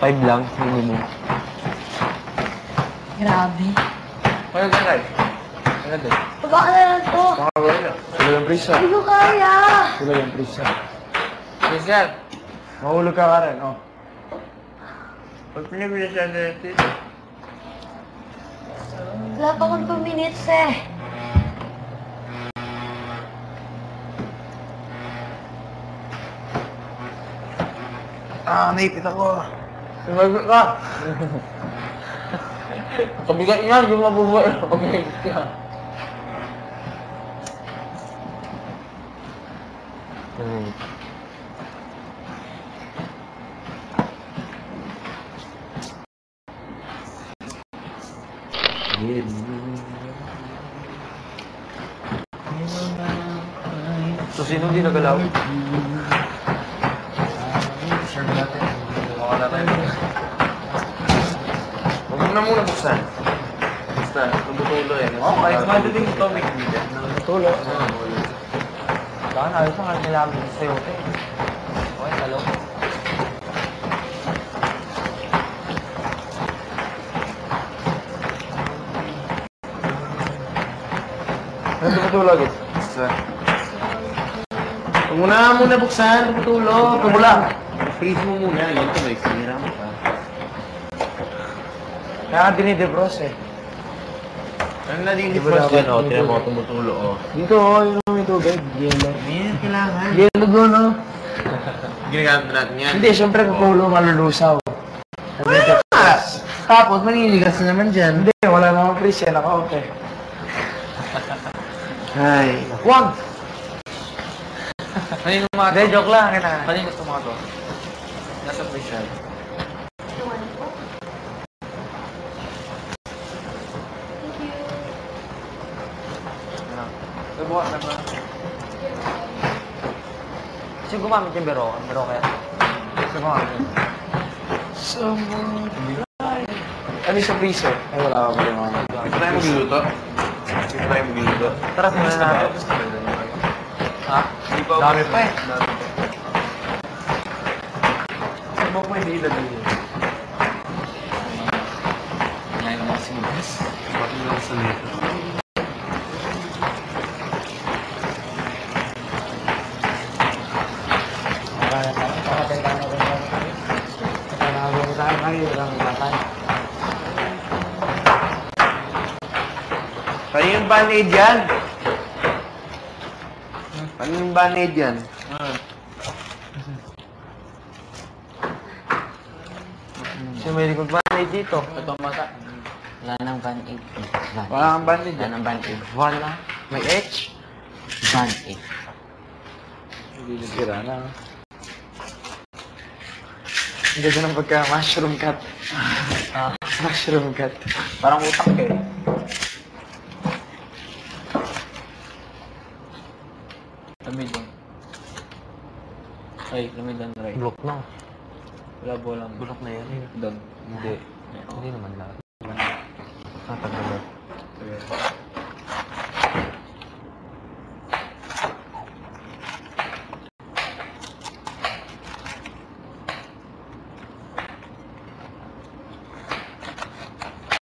5 lang, minimum. Grabe. Ano dyan, Ray? Ano dyan? Baba ka na lang to. Makawala na. Sila yung prisa. Hindi ko kaya. Sila yung prisa. Michelle, Mahulog ka rin, oh. pag pinagwila siya na dito. Wala pa akong 2 minutes eh. Naipit ako. Sumagot ka. Kabigat niya, hindi mo mabubuhay. Okay, ka. So, sino di nagalaw? Serve natin. Mukha na tayo. Huwag mo na muna buksan. Basta, nabutulo yan. Oo, kahit madaling ito, may kumida. Tulo. Saan? Ayos ang kailangan sa'yo. Okay, talo. Ano tumutulog eh? Basta. Huwag mo na muna buksan, nabutulo. Tumula. Freeze mo muna. Yan ito, may sinira mo pa. Kaya ka dinidebros eh. Ano na din i-frost yan, o? Tinan mo, tumutulo, o. Dito, yun ang may tubig. Yelo. Yan, kailangan. Yelo go, no? Ginagamit natin yan. Hindi, syempre kukulo, malulusaw. Tapos, maninigas na naman dyan. Hindi, wala namang freeze yan. Naka-okay. Ay. Wag! Kanino mga Hindi, joke lang. Kanino ito mga to? Nasa presyon. Nabuha na ba? Kasi gumamit yung biro. Biro kaya. Kasi gumamit. Ano sa freezer? Ay, wala ka pa rin mga. Ito tayo magluluto. Ito tayo magluluto. Tara, muna natin. Ha? Hindi pa. Dami pa eh. Saan mo pwede ilagay yun? Ngayon naman sinugas. Bakit lang sa nito? Paano yung band-aid yan? Paano yung band-aid yan? Siya may likod band-aid dito. Ito mata. Wala nang band-aid. Wala kang band-aid Wala yan. nang band-aid. Wala. May H. Band-aid. Hindi nagkira na. Ang ganda ng pagka-mushroom cut. Mushroom cut. Parang utak eh. Lamig lang. Ay, lamig lang, Ray. Block na. Wala bolang. Bulok na yan. Doon. Hindi. Hindi naman lahat. Tatagalat. Sige.